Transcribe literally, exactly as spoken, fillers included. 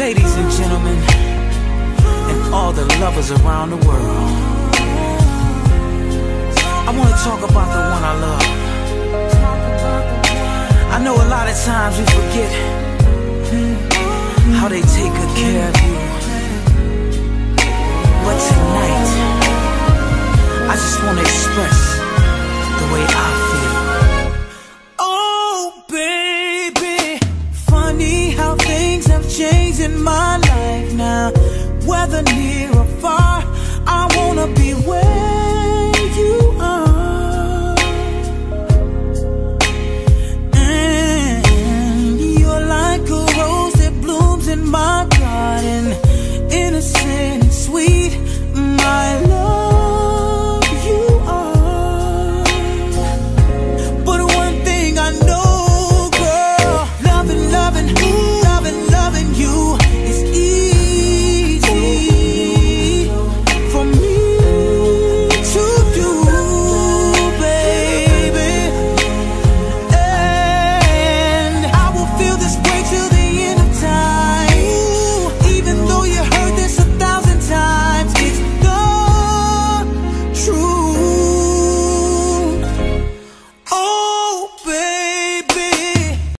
ladies and gentlemen, and all the lovers around the world, I want to talk about the one I love. I know a lot of times we forget how they take good care of you, but tonight I just want to express the way I feel. Oh baby, funny how things have changed in my life now, whether near